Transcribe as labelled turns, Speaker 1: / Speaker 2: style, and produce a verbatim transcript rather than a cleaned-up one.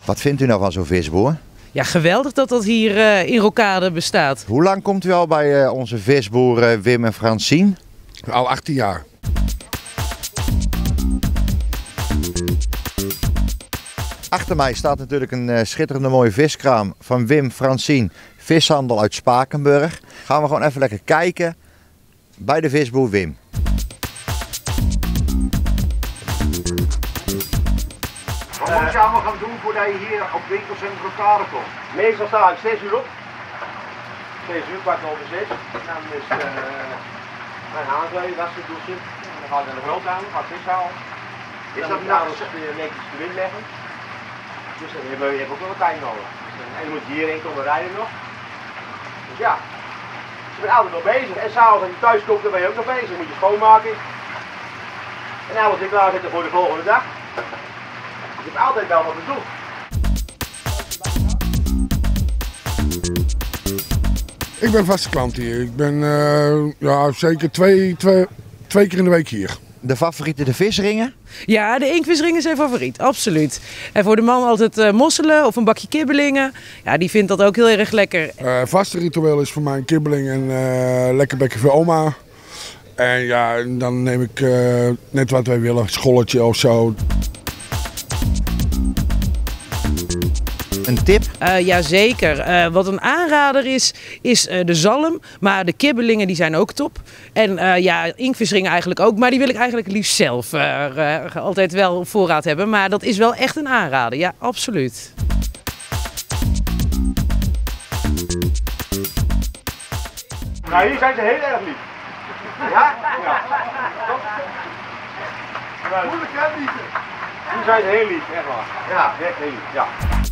Speaker 1: Wat vindt u nou van zo'n visboer?
Speaker 2: Ja, geweldig dat dat hier uh, in Rocade bestaat.
Speaker 1: Hoe lang komt u al bij uh, onze visboeren Wim en Francine?
Speaker 3: Al achttien jaar.
Speaker 1: Achter mij staat natuurlijk een uh, schitterende mooie viskraam van Wim Francine, vishandel uit Spakenburg. Gaan we gewoon even lekker kijken bij de visboer Wim. Wat moet je allemaal gaan doen voordat je hier op winkelcentrum Rocade komt?
Speaker 4: Meestal sta ik zes uur op. zes uur, kwart over zes. Dan is het uh, mijn aankleden, wassen, douchen. Dan ga ik naar de grootkamer, ga ik vis halen. Is dat nou weer netjes de wind leggen? Dus dan heb je ook wel wat tijd nodig. En dan moet je hierheen komen rijden nog. Dus ja, dus ik ben altijd nog bezig. En s'avonds als je thuis komt, dan ben je ook nog bezig. Dan moet je schoonmaken. En dan moet je klaar zitten voor de volgende dag. Dus je hebt altijd wel wat te doen.
Speaker 3: Ik ben vaste klant hier. Ik ben uh, ja, zeker twee, twee, twee keer in de week hier.
Speaker 1: De favoriete de visringen?
Speaker 2: Ja, de inktvisring is zijn favoriet, absoluut. En voor de man altijd uh, mosselen of een bakje kibbelingen. Ja, die vindt dat ook heel erg lekker.
Speaker 3: Uh, vaste ritueel is voor mij een kibbeling en uh, lekker bekje voor oma. En ja, dan neem ik uh, net wat wij willen, scholletje of zo.
Speaker 1: Een tip?
Speaker 2: Uh, Jazeker. Uh, wat een aanrader is, is uh, de zalm. Maar de kibbelingen die zijn ook top. En uh, ja, inktvisringen eigenlijk ook. Maar die wil ik eigenlijk liefst zelf uh, uh, altijd wel op voorraad hebben. Maar dat is wel echt een aanrader. Ja, absoluut.
Speaker 4: Nou, hier zijn ze heel erg lief. Ja? Ja. Moeilijk hè, lief? Hier zijn ze heel lief, echt waar. Ja, echt heel lief, ja.